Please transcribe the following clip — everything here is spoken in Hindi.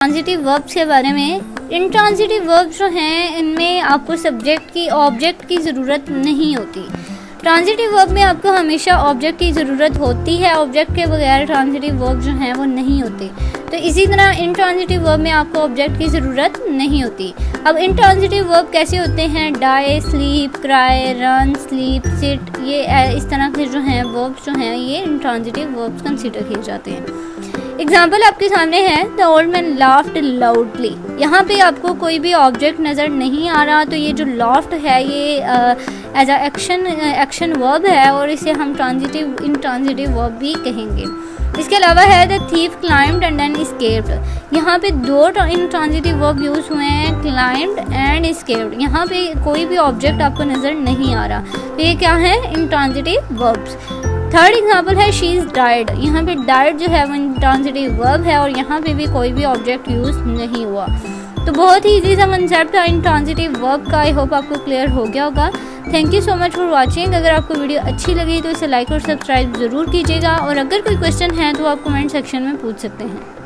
ट्रांजिटिव वर्ब्स के बारे में। इंट्रांजिटिव वर्ब्स जो हैं इनमें आपको सब्जेक्ट की ऑब्जेक्ट की ज़रूरत नहीं होती। ट्रांजिटिव वर्ब में आपको हमेशा ऑब्जेक्ट की ज़रूरत होती है, ऑब्जेक्ट के बगैर ट्रांजिटिव वर्ब जो हैं वो नहीं होते। तो इसी तरह इंट्रांजिटिव वर्ब में आपको ऑब्जेक्ट की ज़रूरत नहीं होती। अब इंट्रांजिटिव वर्ब कैसे होते हैं? Die, sleep, cry, run, sleep, sit, ये इस तरह के जो हैं वर्ब्स जो हैं ये इंट्रांजिटिव वर्ब्स कंसीडर किए जाते हैं। एग्जाम्पल आपके सामने है, the old man laughed loudly. यहाँ पे आपको कोई भी ऑब्जेक्ट नज़र नहीं आ रहा, तो ये जो लाफ्ड है ये एज अ एक्शन वर्ब है और इसे हम इंट्रांजिटिव वर्ब भी कहेंगे। इसके अलावा है the thief climbed and then escaped. यहाँ पे दो इंट्रांजिटिव वर्ब यूज़ हुए हैं, क्लाइम्ड एंड एस्केप्ड। यहाँ पे कोई भी ऑब्जेक्ट आपको नज़र नहीं आ रहा, तो ये क्या है? Intransitive verbs. थर्ड एग्जाम्पल है शी इज़ डाइड। यहाँ पे डाइड जो है वो इंट्रांजिटिव वर्ब है और यहाँ पे भी कोई भी ऑब्जेक्ट यूज़ नहीं हुआ। तो बहुत ही इजी सा कंसेप्ट है इंट्रांजिटिव वर्ब का। आई होप आपको क्लियर हो गया होगा। Thank you so much for watching. अगर आपको वीडियो अच्छी लगी तो इसे लाइक और सब्सक्राइब ज़रूर कीजिएगा और अगर कोई क्वेश्चन है तो आप कमेंट सेक्शन में पूछ सकते हैं।